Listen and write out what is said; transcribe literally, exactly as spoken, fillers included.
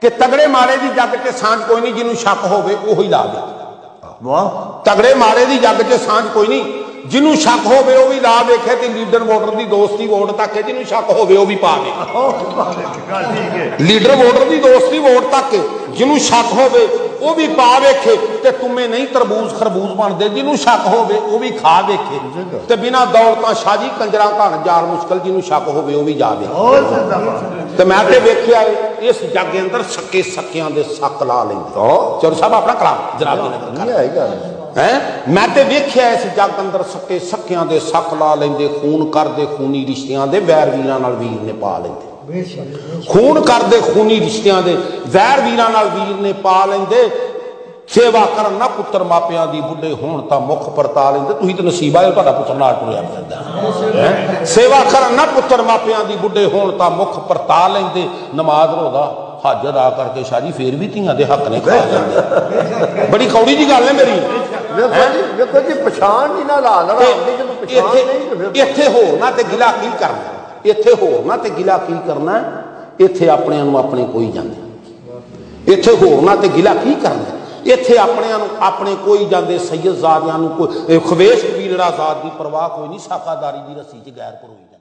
कि तगड़े माड़े की जग च सांझ कोई नहीं, जिन्होंने शक होवे उही ला दे। वाह, तगड़े माड़े की जग च सांझ कोई नहीं, जिन्होंने शक होवे वो भी ला देखे, तो लीडर वोटर की दोस्ती वोट तक है, जिन्होंने शक होवे वो भी पा दे। लीडर वोटर की दोस्ती वोट तक है, जिन्होंने शक होवे वो भी पा वेखे, ते तुम्हें नहीं तरबूज खरबूज बनते, जिन्होंने शक होवे वो भी खा वेखे, ते बिना दौलतां शाजी कंजरा घन जार मुश्किल, जिन्होंने शक होवे वो भी जा दे। ते मैं ते वेख्या इस जग अंदर सके सकियां दे सक ला लेंदे। चलो साहब अपना कलाम जनाब है, मैं ते वेख्या इस जग अंदर सके सकियां दे सक ला लेंदे, खून करदे खूनी रिश्तियां दे वैर वीरां नाल वीर ने पा लेंदे, खून करदे खूनी रिश्तियां दे वैर वीरां नाल वीर ने पा लेंदे, सेवा करन ना पुत्तर मापियां दी, बुढ़े होण तां मुख परता लेंदे। तुसीं ते नसीब आए तुहाडा पुत्तर नाल टुरिया फिरदा है। सेवा करन ना पुत्तर मापियां दी, बुढ़े होण तां मुख परता लेंदे, नमाज रोज़ा हज अदा करके शाह जी फिर भी धियां दे हक ने खा लेंदे। बड़ी कौड़ी जी गल है मेरी। देखो जी पछाण नहीं ना ला लड़ा, इत्थे होरना ते गिला की करना, इत्थे होरना ते गिला की करना, इत्थे अपने नूं अपने कोई जांदे, इत्थे होरना ते गिला की करना, इत्थे अपने अपने कोई जाते, सैयद ज़ादियां नूं कोई खवेश कबीलड़ा ज़ात की परवाह कोई नहीं, साकादारी की रस्सी च गैर परोई।